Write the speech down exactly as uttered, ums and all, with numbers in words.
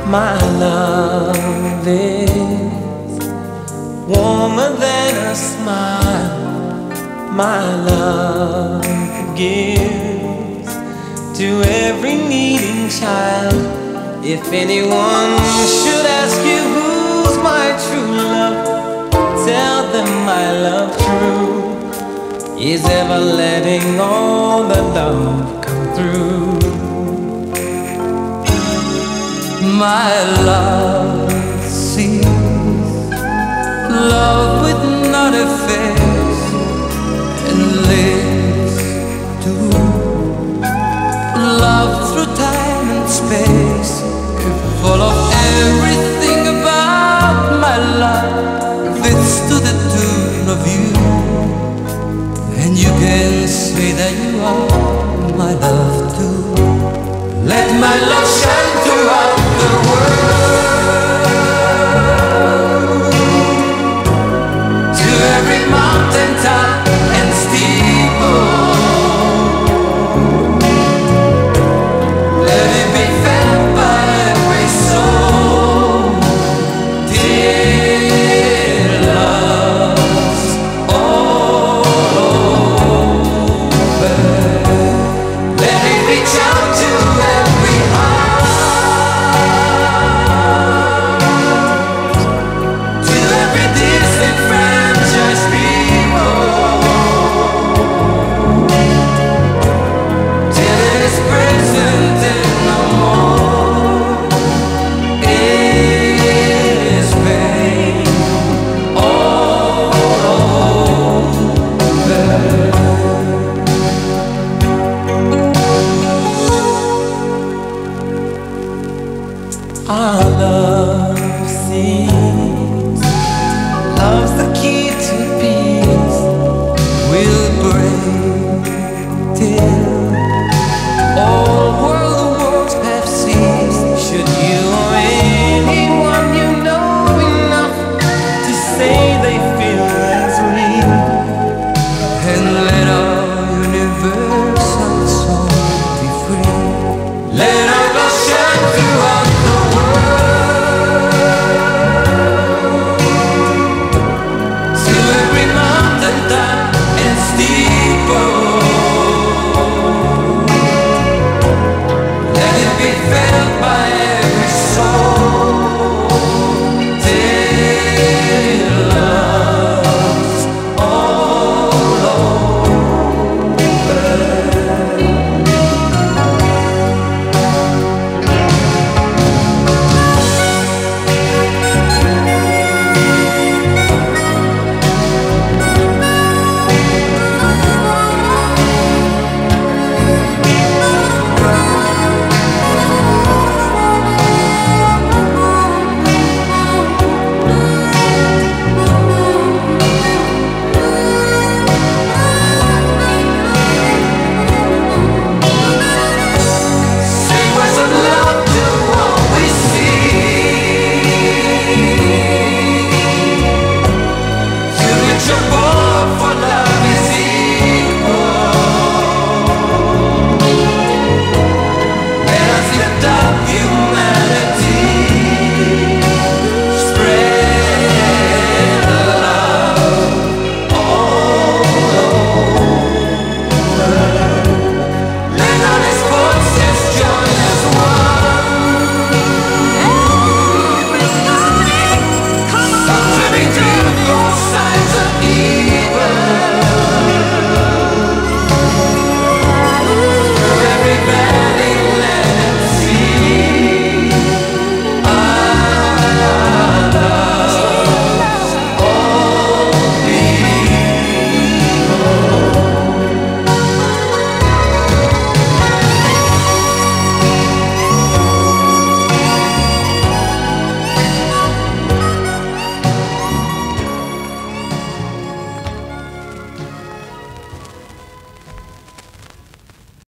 My love is warmer than a smile. My love gives to every needing child. If anyone should ask you who's my true love, tell them my love true is ever letting all the love come through. My love sees love with not a face and lives to love through time and space. Full of everything about my love fits to the tune of you, and you can say that you are my love too. Let my love shine throughout the world, to every mountain top and steeple. Let it be felt by every soul. Dear love's all over. Let it reach out to every heart, to every disenfranchised people, till it is present and no more is pain all over. I